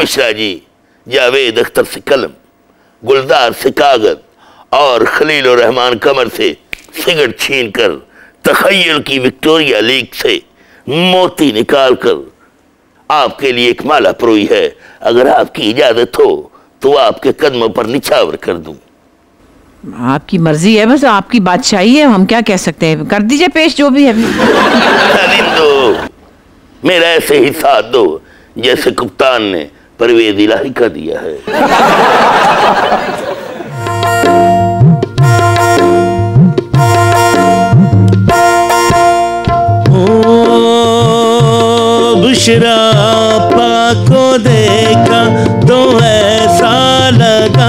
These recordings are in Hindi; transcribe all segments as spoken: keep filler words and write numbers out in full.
मिश्रा जी जावेद अख्तर से कलम, गुलजार से कागज और खलील और रहमान कमर से सिगरेट छीन कर तखय्युल की विक्टोरिया लीग से मोती निकाल कर आपके लिए एक माला परोई है। अगर आपकी इजाजत हो तो आपके कदमों पर निछावर कर दूं। आपकी मर्जी है, बस आपकी बादशाही है, हम क्या कह सकते हैं। कर दीजिए पेश जो भी है। दो मेरा ऐसे ही साथ दो जैसे कप्तान ने परवेज इलाही का दिया है। बुशरा आपा को देखा तो ऐसा लगा,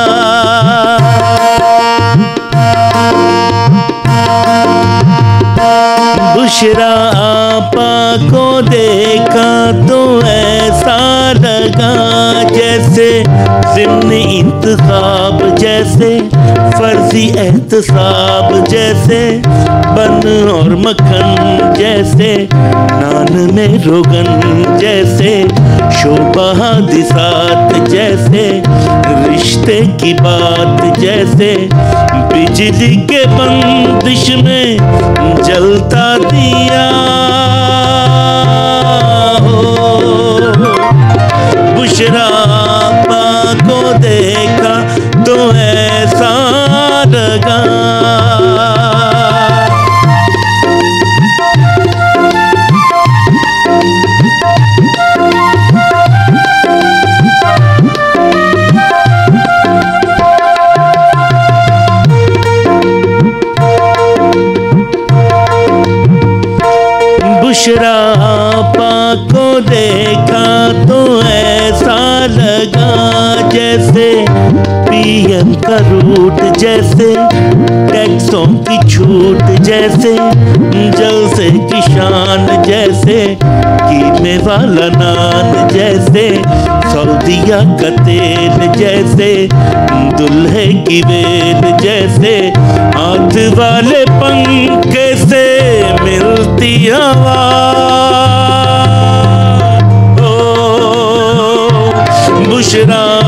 बुशरा आपा को देखा तो ऐसा लगा जैसे ज़िम्नी इंतखाब, जैसे फर्जी एहतसाब, जैसे बन और मक्खन, जैसे नान में रोगन, जैसे शोभा दिसात, जैसे रिश्ते की बात, जैसे बिजली के बंदिश में जलता दिया हो। बुशरा आपा को देखा तो ऐसा लगा। बुशरा आपा को देखा तो ऐसा लगा जैसे पीएम का रूट, जैसे टैक्सों की छूट, जैसे जलसे की शान, जैसे कीमे वाला नान, जैसे सऊदिया का तेल, जैसे दुल्हे की बेल, जैसे हाथ वाले पंखे से मिलती हवा। ओ बुशरा